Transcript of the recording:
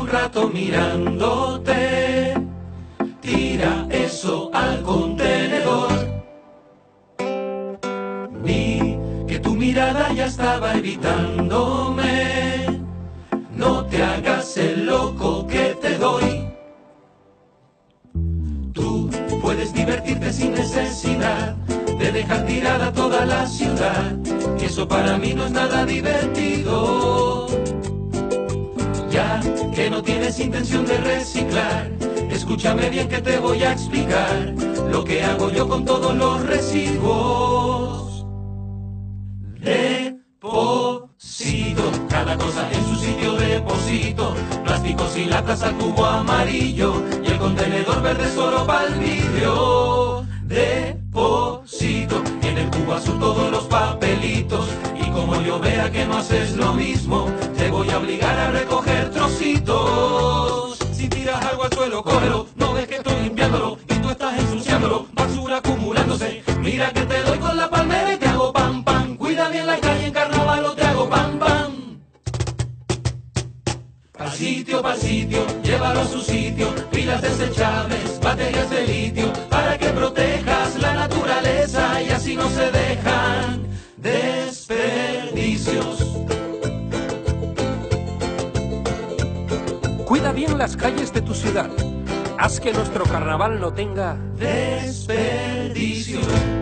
un rato mirándote. Tira eso al contenedor. Vi que tu mirada ya estaba evitándome. No te hagas el loco que te doy. Tú puedes divertirte sin necesidad de dejar tirada toda la ciudad, y eso para mí no es nada divertido. Ya que no tienes intención de reciclar, escúchame bien que te voy a explicar lo que hago yo con todos los residuos. Deposito cada cosa en su sitio, deposito plásticos y latas al cubo amarillo, y el contenedor verde solo para el vidrio. Deposito en el cubo azul todos los papelitos, y como yo vea que no haces lo mismo, te voy a obligar a recoger trocitos. Si tiras algo al suelo, cógelo, no ves que estoy limpiándolo y tú estás ensuciándolo, basura acumulándose. Mira que te doy con la palmera y te hago pam pam. Cuida bien la calle en carnaval o te hago pam pam. Pa'l sitio, llévalo a su sitio, pilas desechables, baterías de litio, para que protejas la naturaleza y así no se dejan desperdicios. Cuida bien las calles de tu ciudad. Haz que nuestro carnaval no tenga desperdicios.